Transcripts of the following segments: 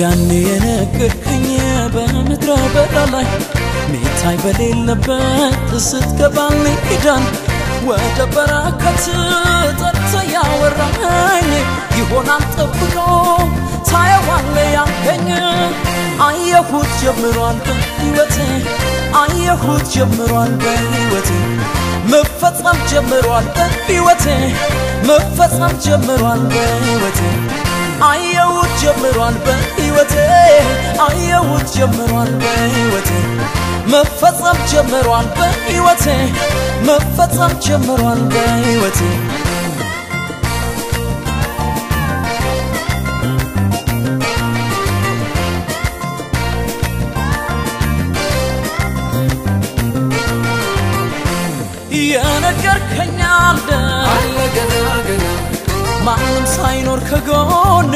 ያኔ የነገርከኝ በምድረ በዳ ላይ ሚታይ በሌለበት ስትገባልኝ ኪዳን ወደ በረከት ጠርተ ያወራኝ ይሆናል ጠብቆ ታየዋለህ ያልከኝ አየሁት ጀምሯል በሕይወቴ አየሁት ጀምሯል በሕይወቴ መፈጸም ጀምሯል በሕይወቴ መፈጸም ጀምሯል በሕይወቴ አየሁት ጀምሯል በሕይወቴ አየሁት ጀምሯል በሕይወቴ መፈጸም ጀምሯል በሕይወቴ መፈጸም ጀምሯል በሕይወቴ የነገርከኝ አለ ገና ገና ማንም ሳይኖር ከጎኔ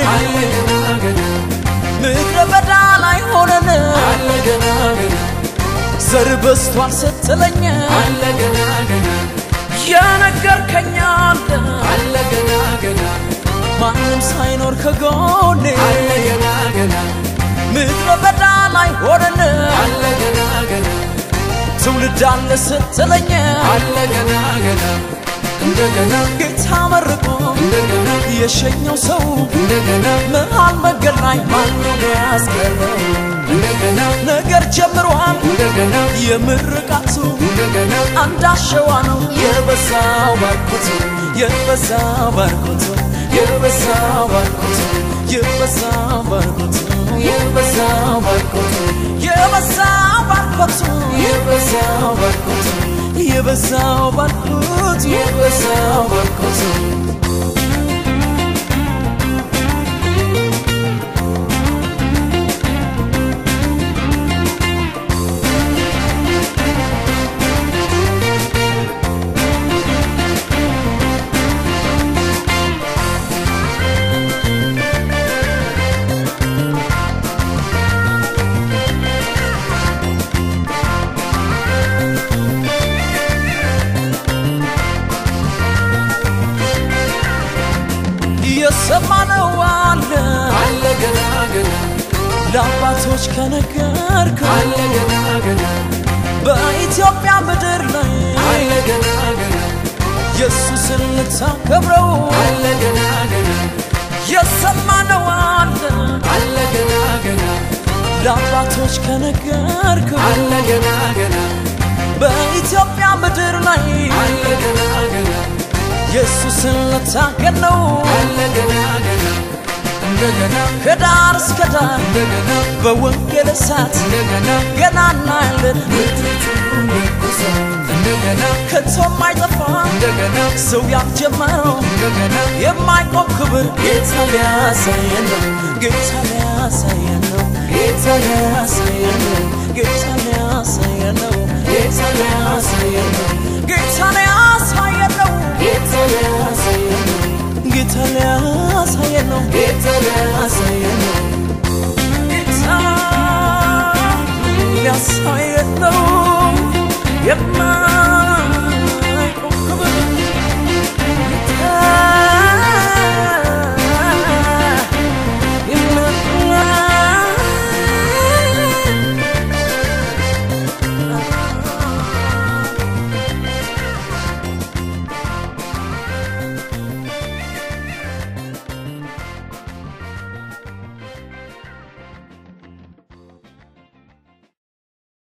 ምድረ በዳ ላይ ሆነን ገና ገና ዘር በዝቷል ስትለኝ ገና ገና የነገርከኝ አለ ገና ገና ማንም ሳይኖር ከጎኔ ገና ገና ምድረ በዳ ላይ ሆነን ገና ገና ትውልድ አለ ስትለኝ ገና ገና እንደገና ጌታ መርቆ እንደገና የሸኘው ሰው እንደገና መሃል መንገድ ላይ ማነው ያስቀረው እንደገና ነገር ጀምሯል እንደገና የምርቃቱ እንደገና አንዳሸዋ ነው የበዛው ባርኮቱ የበዛው ባርኮቱ የበዛው ባርኮቱ የበዛው ባርኮቱ የበዛው ባርኮቱ የበዛው ባርኮቱ የበዛው ባርኮቱ የበዛው ባርኮቱ የበዛው ባርኮቱ የሰማነው አለ ገና ገና ለአባቶች ከነገርከው ገና ገና በኢትዮጵያ ምድር ላይ ገና ገና ኢየሱስን ልታከብረው ገና ገና የሰማነው አለ ገና ገና ለአባቶች ከነገርከው ገና ገና በኢትዮጵያ ምድር ላይ ገና ገና ኢየሱስን ልታከብረው ገና ገና እንደገና ከዳር እስከ ዳር እንደገና በወንጌል እሳት እንደገና ገና እናያለን ምድሪቱን ይኩሳል እንደገና ከቶም አይጠፋ እንደገና ሰው ያልጀመረው እንደገና የማይቆም ክብር ጌታ ሊያሳየን ነው ጌታ ሊያሳየን ነው ጌታ ሊያሳየን ነው ጌታ ሊያሳየን ነው ጌታ ሊያሳየን ነው ጌታ